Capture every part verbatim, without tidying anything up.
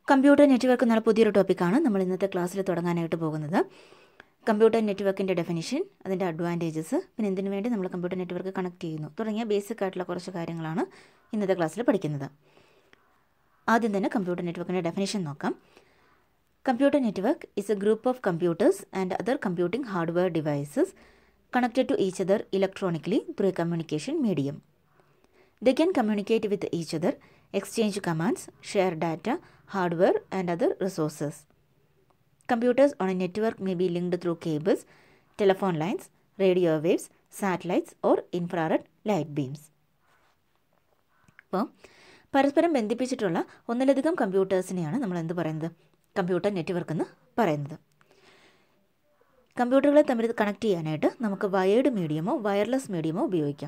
Computer network എന്നുള്ള പുതിയൊരു ടോപ്പിക്കാണ് നമ്മൾ ഇന്നത്തെ ക്ലാസ്സിൽ തുടങ്ങാനായിട്ട് പോകുന്നത്. കമ്പ്യൂട്ടർ നെറ്റ്വർക്കിൻ്റെ ഡെഫിനിഷൻ, അതിൻ്റെ അഡ്വാൻറ്റേജസ്, പിന്നെ എന്തിനു വേണ്ടി നമ്മൾ കമ്പ്യൂട്ടർ നെറ്റ്വർക്ക് കണക്ട് ചെയ്യുന്നു തുടങ്ങിയ ബേസിക് ആയിട്ടുള്ള കുറച്ച് കാര്യങ്ങളാണ് ഇന്നത്തെ ക്ലാസ്സിൽ പഠിക്കുന്നത്. ആദ്യം തന്നെ കമ്പ്യൂട്ടർ നെറ്റ്വർക്കിൻ്റെ ഡെഫിനിഷൻ നോക്കാം. Computer network is a group of computers and other computing hardware devices connected to each other electronically through a communication medium. They can communicate with each other, exchange commands, share data, hardware and other resources. Computers on a network may be linked through cables, telephone lines, radio waves, satellites or infrared light beams. അപ്പോൾ പരസ്പരം ബന്ധിപ്പിച്ചിട്ടുള്ള ഒന്നിലധികം കമ്പ്യൂട്ടേഴ്സിനെയാണ് നമ്മൾ എന്ത് പറയുന്നത്, computer network എന്ന് പറയുന്നത്. കമ്പ്യൂട്ടറുകളെ തമ്മിൽ കണക്ട് ചെയ്യാനായിട്ട് നമുക്ക് വയേർഡ് മീഡിയമോ വയർലെസ് മീഡിയമോ ഉപയോഗിക്കാം.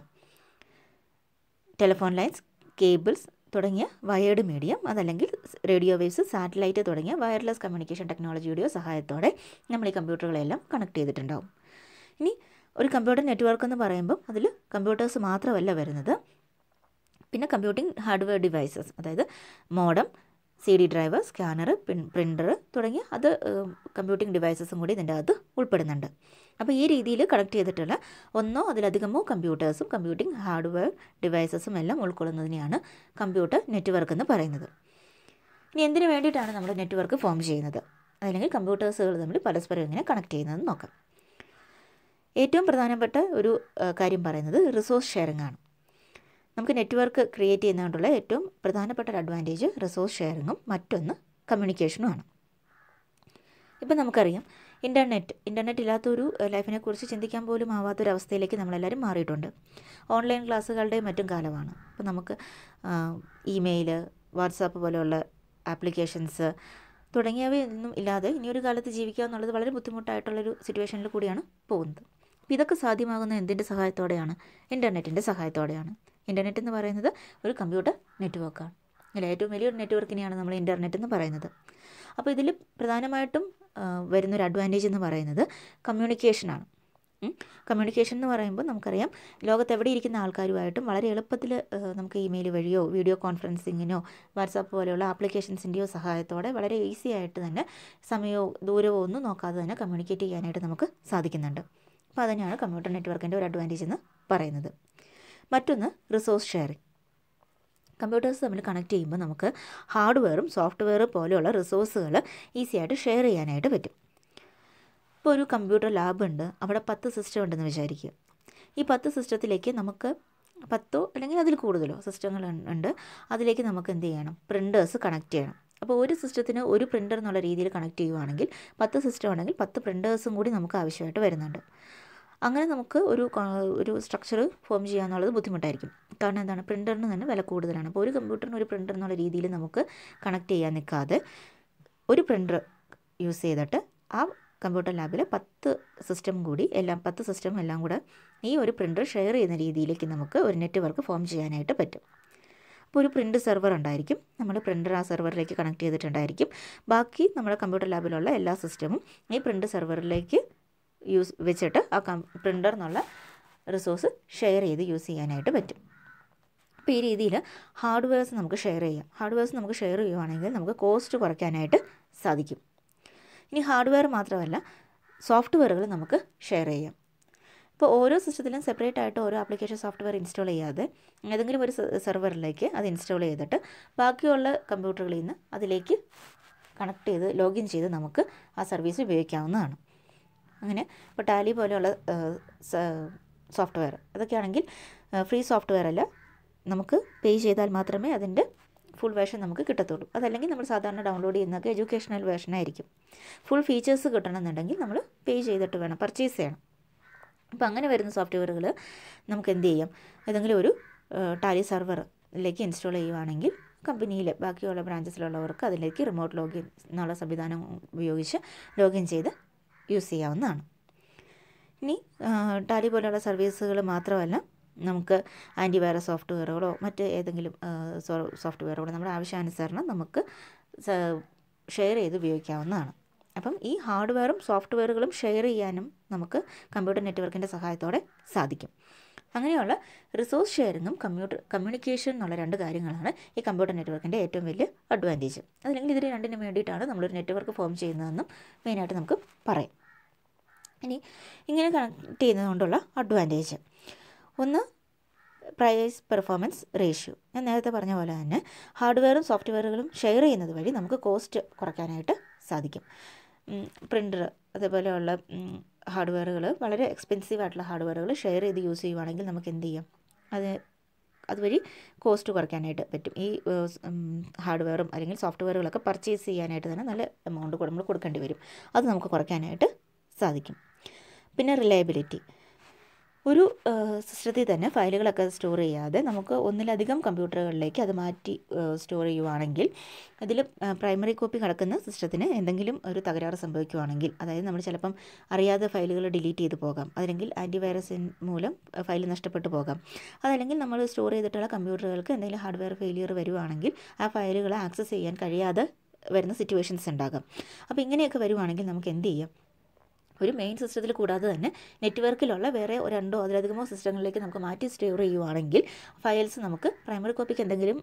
ടെലിഫോൺ ലൈൻസ്, കേബിൾസ് തുടങ്ങിയ വയേർഡ് മീഡിയം, അതല്ലെങ്കിൽ റേഡിയോ വേവ്സ്, സാറ്റലൈറ്റ് തുടങ്ങിയ വയർലെസ് കമ്മ്യൂണിക്കേഷൻ ടെക്നോളജിയുടെ സഹായത്തോടെ നമ്മൾ ഈ കമ്പ്യൂട്ടറുകളെല്ലാം കണക്ട് ചെയ്തിട്ടുണ്ടാവും. ഇനി ഒരു കമ്പ്യൂട്ടർ നെറ്റ്വർക്ക് എന്ന് പറയുമ്പോൾ അതിൽ കമ്പ്യൂട്ടേഴ്സ് മാത്രമല്ല വരുന്നത്, പിന്നെ കമ്പ്യൂട്ടിംഗ് ഹാർഡ്വെയർ ഡിവൈസസ്, അതായത് modem, C D driver, scanner, printer തുടങ്ങിയ അത് കമ്പ്യൂട്ടിംഗ് ഡിവൈസസും കൂടി ഇതിൻ്റെ അകത്ത് ഉൾപ്പെടുന്നുണ്ട്. അപ്പോൾ ഈ രീതിയിൽ കണക്ട് ചെയ്തിട്ടുള്ള ഒന്നോ അതിലധികമോ കമ്പ്യൂട്ടേഴ്സും കമ്പ്യൂട്ടിംഗ് ഹാർഡ്വെയർ ഡിവൈസസും എല്ലാം ഉൾക്കൊള്ളുന്നതിനെയാണ് കമ്പ്യൂട്ടർ നെറ്റ്വർക്ക് എന്ന് പറയുന്നത്. ഇനി എന്തിനു വേണ്ടിയിട്ടാണ് നമ്മൾ നെറ്റ്വർക്ക് ഫോം ചെയ്യുന്നത്, അല്ലെങ്കിൽ കമ്പ്യൂട്ടേഴ്സുകൾ തമ്മിൽ പരസ്പരം എങ്ങനെ കണക്ട് ചെയ്യുന്നതെന്ന് നോക്കാം. ഏറ്റവും പ്രധാനപ്പെട്ട ഒരു കാര്യം പറയുന്നത് റിസോഴ്സ് ഷെയറിംഗ് ആണ്. നമുക്ക് നെറ്റ്വർക്ക് ക്രിയേറ്റ് ചെയ്യുന്നതുകൊണ്ടുള്ള ഏറ്റവും പ്രധാനപ്പെട്ട ഒരു അഡ്വാൻറ്റേജ് റിസോഴ്സ് ഷെയറിങ്ങും മറ്റൊന്ന് കമ്മ്യൂണിക്കേഷനുമാണ്. ഇപ്പം നമുക്കറിയാം, ഇൻ്റർനെറ്റ് ഇൻ്റർനെറ്റ് ഇല്ലാത്തൊരു ലൈഫിനെ കുറിച്ച് ചിന്തിക്കാൻ പോലും ആവാത്തൊരവസ്ഥയിലേക്ക് നമ്മളെല്ലാവരും മാറിയിട്ടുണ്ട്. ഓൺലൈൻ ക്ലാസ്സുകളുടെയും മറ്റും കാലമാണ്. അപ്പോൾ നമുക്ക് ഇമെയിൽ, വാട്സാപ്പ് പോലെയുള്ള ആപ്ലിക്കേഷൻസ് തുടങ്ങിയവയൊന്നും ഇല്ലാതെ ഇനിയൊരു കാലത്ത് ജീവിക്കുക എന്നുള്ളത് വളരെ ബുദ്ധിമുട്ടായിട്ടുള്ളൊരു സിറ്റുവേഷനിൽ കൂടിയാണ് പോകുന്നത്. അപ്പോൾ ഇതൊക്കെ സാധ്യമാകുന്ന എന്തിൻ്റെ സഹായത്തോടെയാണ്? ഇൻ്റർനെറ്റിൻ്റെ സഹായത്തോടെയാണ്. ഇൻ്റർനെറ്റ് എന്ന് പറയുന്നത് ഒരു കമ്പ്യൂട്ടർ നെറ്റ്വർക്കാണ്. അല്ല, ഏറ്റവും വലിയൊരു നെറ്റ്വർക്കിനെയാണ് നമ്മൾ ഇൻ്റർനെറ്റ് എന്ന് പറയുന്നത്. അപ്പോൾ ഇതിൽ പ്രധാനമായിട്ടും വരുന്നൊരു അഡ്വാൻറ്റേജ് എന്ന് പറയുന്നത് കമ്മ്യൂണിക്കേഷനാണ്. കമ്മ്യൂണിക്കേഷൻ എന്ന് പറയുമ്പോൾ നമുക്കറിയാം, ലോകത്ത് എവിടെ ഇരിക്കുന്ന ആൾക്കാരുമായിട്ടും വളരെ എളുപ്പത്തിൽ നമുക്ക് ഇമെയിൽ വഴിയോ വീഡിയോ കോൺഫറൻസിങ്ങിനോ വാട്സാപ്പ് പോലെയുള്ള ആപ്ലിക്കേഷൻസിൻ്റെയോ സഹായത്തോടെ വളരെ ഈസി ആയിട്ട് തന്നെ സമയമോ ദൂരമോ ഒന്നും നോക്കാതെ തന്നെ കമ്മ്യൂണിക്കേറ്റ് ചെയ്യാനായിട്ട് നമുക്ക് സാധിക്കുന്നുണ്ട്. അപ്പോൾ അതുതന്നെയാണ് കമ്പ്യൂട്ടർ നെറ്റ്വർക്കിൻ്റെ ഒരു അഡ്വാൻറ്റേജ് എന്ന് പറയുന്നത്. മറ്റൊന്ന് റിസോഴ്സ് ഷെയറിംഗ്. കമ്പ്യൂട്ടേഴ്സ് തമ്മിൽ കണക്ട് ചെയ്യുമ്പോൾ നമുക്ക് ഹാർഡ്വെയറും സോഫ്റ്റ്വെയറും പോലെയുള്ള റിസോഴ്സുകൾ ഈസി ആയിട്ട് ഷെയർ ചെയ്യാനായിട്ട് പറ്റും. ഇപ്പോൾ ഒരു കമ്പ്യൂട്ടർ ലാബ് ഉണ്ട്, അവിടെ പത്ത് സിസ്റ്റം ഉണ്ടെന്ന് വിചാരിക്കുക. ഈ പത്ത് സിസ്റ്റത്തിലേക്ക് നമുക്ക് പത്തോ അല്ലെങ്കിൽ അതിൽ കൂടുതലോ സിസ്റ്റങ്ങൾ ഉണ്ട്. അതിലേക്ക് നമുക്ക് എന്ത് ചെയ്യണം? പ്രിൻറ്റേഴ്സ് കണക്ട് ചെയ്യണം. അപ്പോൾ ഒരു സിസ്റ്റത്തിന് ഒരു പ്രിൻ്റർ എന്നുള്ള രീതിയിൽ കണക്ട് ചെയ്യുകയാണെങ്കിൽ പത്ത് സിസ്റ്റം ആണെങ്കിൽ പത്ത് പ്രിൻറ്റേഴ്സും കൂടി നമുക്ക് ആവശ്യമായിട്ട് വരുന്നുണ്ട്. അങ്ങനെ നമുക്ക് ഒരു ഒരു സ്ട്രക്ചർ ഫോം ചെയ്യുക എന്നുള്ളത് ബുദ്ധിമുട്ടായിരിക്കും. കാരണം എന്താണ്? പ്രിൻ്ററിന് തന്നെ വില കൂടുതലാണ്. അപ്പോൾ ഒരു കമ്പ്യൂട്ടറിന് ഒരു പ്രിൻ്റർ എന്നുള്ള രീതിയിൽ നമുക്ക് കണക്ട് ചെയ്യാൻ നിൽക്കാതെ ഒരു പ്രിൻ്റർ യൂസ് ചെയ്തിട്ട് ആ കമ്പ്യൂട്ടർ ലാബിലെ പത്ത് സിസ്റ്റം കൂടി എല്ലാം പത്ത് സിസ്റ്റം എല്ലാം കൂടെ ഈ ഒരു പ്രിൻ്റർ ഷെയർ ചെയ്യുന്ന രീതിയിലേക്ക് നമുക്ക് ഒരു നെറ്റ്വർക്ക് ഫോം ചെയ്യാനായിട്ട് പറ്റും. അപ്പോൾ ഒരു പ്രിൻ്റ് സെർവർ ഉണ്ടായിരിക്കും. നമ്മൾ പ്രിൻ്റർ ആ സെർവറിലേക്ക് കണക്ട് ചെയ്തിട്ടുണ്ടായിരിക്കും. ബാക്കി നമ്മുടെ കമ്പ്യൂട്ടർ ലാബിലുള്ള എല്ലാ സിസ്റ്റമും ഈ പ്രിൻ്റ് സെർവറിലേക്ക് യൂസ് വെച്ചിട്ട് ആ കം പ്രിൻ്റർ എന്നുള്ള റിസോഴ്സ് ഷെയർ ചെയ്ത് യൂസ് ചെയ്യാനായിട്ട് പറ്റും. അപ്പോൾ ഈ രീതിയിൽ ഹാർഡ്വെയർസ് നമുക്ക് ഷെയർ ചെയ്യാം. ഹാർഡ്വെയർസ് നമുക്ക് ഷെയർ ചെയ്യുവാണെങ്കിൽ നമുക്ക് കോസ്റ്റ് കുറയ്ക്കാനായിട്ട് സാധിക്കും. ഇനി ഹാർഡ്വെയർ മാത്രമല്ല, സോഫ്റ്റ്വെയറുകൾ നമുക്ക് ഷെയർ ചെയ്യാം. ഇപ്പോൾ ഓരോ സിസ്റ്റത്തിലും സെപ്പറേറ്റ് ആയിട്ട് ഓരോ ആപ്ലിക്കേഷൻ സോഫ്റ്റ്വെയർ ഇൻസ്റ്റാൾ ചെയ്യാതെ ഏതെങ്കിലും ഒരു സെർവറിലേക്ക് അത് ഇൻസ്റ്റാൾ ചെയ്തിട്ട് ബാക്കിയുള്ള കമ്പ്യൂട്ടറുകളിൽ നിന്ന് അതിലേക്ക് കണക്ട് ചെയ്ത് ലോഗിൻ ചെയ്ത് നമുക്ക് ആ സർവീസ് ഉപയോഗിക്കാവുന്നതാണ്. അങ്ങനെ ഇപ്പോൾ ടാലി പോലെയുള്ള സോഫ്റ്റ്വെയർ അതൊക്കെയാണെങ്കിൽ ഫ്രീ സോഫ്റ്റ്വെയർ അല്ല, നമുക്ക് പേ ചെയ്താൽ മാത്രമേ അതിൻ്റെ ഫുൾ വേർഷൻ നമുക്ക് കിട്ടത്തുള്ളൂ. അതല്ലെങ്കിൽ നമ്മൾ സാധാരണ ഡൗൺലോഡ് ചെയ്യുന്നതൊക്കെ എഡ്യൂക്കേഷണൽ വേർഷനായിരിക്കും. ഫുൾ ഫീച്ചേഴ്സ് കിട്ടണമെന്നുണ്ടെങ്കിൽ നമ്മൾ പേ ചെയ്തിട്ട് വേണം, പർച്ചേസ് ചെയ്യണം. അപ്പോൾ അങ്ങനെ വരുന്ന സോഫ്റ്റ്വെയറുകൾ നമുക്ക് എന്ത് ചെയ്യാം? ഏതെങ്കിലും ഒരു ടാലി സെർവറിലേക്ക് ഇൻസ്റ്റാൾ ചെയ്യുകയാണെങ്കിൽ കമ്പനിയിലെ ബാക്കിയുള്ള ബ്രാഞ്ചസിലുള്ളവർക്ക് അതിലേക്ക് റിമോട്ട് ലോഗിൻ എന്നുള്ള സംവിധാനം ഉപയോഗിച്ച് ലോഗിൻ ചെയ്ത് യൂസ് ചെയ്യാവുന്നതാണ്. ഇനി ടാലി പോലെയുള്ള സർവീസുകൾ മാത്രമല്ല, നമുക്ക് ആൻറ്റിവൈറസ് സോഫ്റ്റ്വെയറുകളോ മറ്റ് ഏതെങ്കിലും സോഫ്റ്റ്വെയറുകളോ നമ്മുടെ ആവശ്യാനുസരണം നമുക്ക് ഷെയർ ചെയ്ത് ഉപയോഗിക്കാവുന്നതാണ്. അപ്പം ഈ ഹാർഡ്വെയറും സോഫ്റ്റ്വെയറുകളും ഷെയർ ചെയ്യാനും നമുക്ക് കമ്പ്യൂട്ടർ നെറ്റ്വർക്കിൻ്റെ സഹായത്തോടെ സാധിക്കും. അങ്ങനെയുള്ള റിസോഴ്സ് ഷെയറിങ്ങും കമ്പ്യൂട്ടർ കമ്മ്യൂണിക്കേഷൻ എന്നുള്ള രണ്ട് കാര്യങ്ങളാണ് ഈ കമ്പ്യൂട്ടർ നെറ്റ്വർക്കിൻ്റെ ഏറ്റവും വലിയ അഡ്വാൻറ്റേജ്. അതല്ലെങ്കിൽ ഇതിന് രണ്ടിനും വേണ്ടിയിട്ടാണ് നമ്മളൊരു നെറ്റ്വർക്ക് ഫോം ചെയ്യുന്നതെന്നും മെയിനായിട്ട് നമുക്ക് പറയാം. ഇനി ഇങ്ങനെ കണക്ട് ചെയ്യുന്നത് കൊണ്ടുള്ള അഡ്വാൻറ്റേജ് ഒന്ന്, പ്രൈസ് പെർഫോമൻസ് റേഷ്യോ. ഞാൻ നേരത്തെ പറഞ്ഞ പോലെ തന്നെ ഹാർഡ്വെയറും സോഫ്റ്റ്വെയറുകളും ഷെയർ ചെയ്യുന്നത് വഴി നമുക്ക് കോസ്റ്റ് കുറയ്ക്കാനായിട്ട് സാധിക്കും. പ്രിൻ്റർ അതേപോലെയുള്ള ഹാർഡ്വെയറുകൾ, വളരെ എക്സ്പെൻസീവ് ആയിട്ടുള്ള ഹാർഡ്വെയറുകൾ ഷെയർ ചെയ്ത് യൂസ് ചെയ്യുവാണെങ്കിൽ നമുക്ക് എന്ത് ചെയ്യാം, അത് അതുവഴി കോസ്റ്റ് കുറയ്ക്കാനായിട്ട് പറ്റും. ഈ ഹാർഡ്വെയറും അല്ലെങ്കിൽ സോഫ്റ്റ്വെയറുകളൊക്കെ പർച്ചേസ് ചെയ്യാനായിട്ട് തന്നെ നല്ല എമൗണ്ട് നമ്മൾ കൊടുക്കേണ്ടി വരും. അത് നമുക്ക് കുറയ്ക്കാനായിട്ട് സാധിക്കും. പിന്നെ റിലയബിലിറ്റി. ഒരു സിസ്റ്റത്തിൽ തന്നെ ഫയലുകളൊക്കെ സ്റ്റോർ ചെയ്യാതെ നമുക്ക് ഒന്നിലധികം കമ്പ്യൂട്ടറുകളിലേക്ക് അത് മാറ്റി സ്റ്റോർ ചെയ്യുവാണെങ്കിൽ അതിൽ പ്രൈമറി കോപ്പി കിടക്കുന്ന സിസ്റ്റത്തിന് എന്തെങ്കിലും ഒരു തകരാറ് സംഭവിക്കുകയാണെങ്കിൽ, അതായത് നമ്മൾ ചിലപ്പം അറിയാതെ ഫയലുകൾ ഡിലീറ്റ് ചെയ്ത് പോകാം, അതല്ലെങ്കിൽ ആൻറ്റിവൈറസ് മൂലം ഫയൽ നഷ്ടപ്പെട്ടു പോകാം, അതല്ലെങ്കിൽ നമ്മൾ സ്റ്റോർ ചെയ്തിട്ടുള്ള കമ്പ്യൂട്ടറുകൾക്ക് എന്തെങ്കിലും ഹാർഡ്വെയർ ഫെയിലിയർ വരുവാണെങ്കിൽ ആ ഫയലുകൾ ആക്സസ് ചെയ്യാൻ കഴിയാതെ വരുന്ന സിറ്റുവേഷൻസ് ഉണ്ടാകാം. അപ്പോൾ ഇങ്ങനെയൊക്കെ വരുവാണെങ്കിൽ നമുക്ക് എന്ത് ചെയ്യാം, ഒരു മെയിൻ സിസ്റ്റത്തിൽ കൂടാതെ തന്നെ നെറ്റ്വർക്കിലുള്ള വേറെ രണ്ടോ അതിലധികമോ സിസ്റ്റങ്ങളിലേക്ക് നമുക്ക് മാറ്റി സ്റ്റോർ ചെയ്യുവാണെങ്കിൽ ഫയൽസ് നമുക്ക് പ്രൈമറി കോപ്പിക്ക് എന്തെങ്കിലും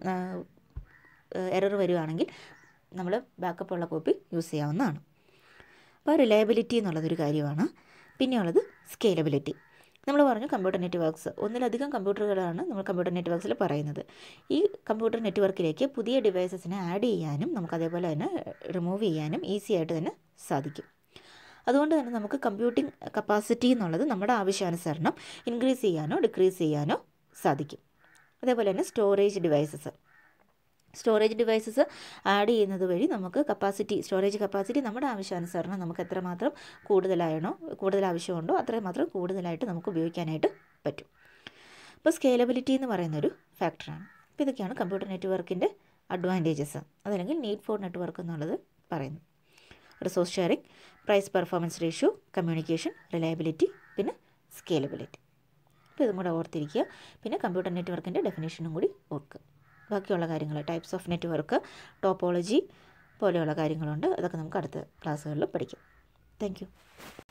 എറർ വരുവാണെങ്കിൽ നമ്മൾ ബാക്കപ്പ് ഉള്ള കോപ്പി യൂസ് ചെയ്യാവുന്നതാണ്. അപ്പോൾ റിലയബിലിറ്റി എന്നുള്ളതൊരു കാര്യമാണ്. പിന്നെയുള്ളത് സ്കെയിലബിലിറ്റി. നമ്മൾ പറഞ്ഞു കമ്പ്യൂട്ടർ നെറ്റ്വർക്ക്സ്, ഒന്നിലധികം കമ്പ്യൂട്ടറുകളാണ് നമ്മൾ കമ്പ്യൂട്ടർ നെറ്റ്വർക്ക്സിൽ പറയുന്നത്. ഈ കമ്പ്യൂട്ടർ നെറ്റ്വർക്കിലേക്ക് പുതിയ ഡിവൈസസിനെ ആഡ് ചെയ്യാനും നമുക്ക് അതേപോലെ തന്നെ റിമൂവ് ചെയ്യാനും ഈസി ആയിട്ട് തന്നെ സാധിക്കും. അതുകൊണ്ട് തന്നെ നമുക്ക് കമ്പ്യൂട്ടിംഗ് കപ്പാസിറ്റി എന്നുള്ളത് നമ്മുടെ ആവശ്യാനുസരണം ഇൻക്രീസ് ചെയ്യാനോ ഡിക്രീസ് ചെയ്യാനോ സാധിക്കും. അതേപോലെ തന്നെ storage devices storage devices add ചെയ്യുന്നത് വഴി നമുക്ക് കപ്പാസിറ്റി സ്റ്റോറേജ് കപ്പാസിറ്റി നമ്മുടെ ആവശ്യാനുസരണം നമുക്ക് എത്രമാത്രം കൂടുതലായണോ കൂടുതൽ ആവശ്യമുണ്ടോ അത്രമാത്രം കൂടുതലായിട്ട് നമുക്ക് ഉപയോഗിക്കാനായിട്ട് പറ്റും. അപ്പോൾ സ്കെയിലബിലിറ്റി എന്ന് പറയുന്നൊരു ഫാക്ടറാണ്. അപ്പോൾ ഇതൊക്കെയാണ് കമ്പ്യൂട്ടർ നെറ്റ്വർക്കിൻ്റെ അഡ്വാൻറ്റേജസ്, അതല്ലെങ്കിൽ നീഡ് ഫോർ നെറ്റ്വർക്ക് എന്നുള്ളത് പറയുന്നത്. Resource sharing, price performance ratio, communication, reliability, പിന്നെ സ്കെയിലബിലിറ്റി. അപ്പോൾ ഇതും കൂടെ ഓർത്തിരിക്കുക. പിന്നെ കമ്പ്യൂട്ടർ നെറ്റ്വർക്കിൻ്റെ ഡെഫിനേഷനും കൂടി ഓർക്കുക. ബാക്കിയുള്ള കാര്യങ്ങൾ, ടൈപ്സ് ഓഫ് നെറ്റ്വർക്ക്, ടോപ്പോളജി പോലെയുള്ള കാര്യങ്ങളുണ്ട്. അതൊക്കെ നമുക്ക് അടുത്ത ക്ലാസ്സുകളിൽ പഠിക്കാം. Thank U.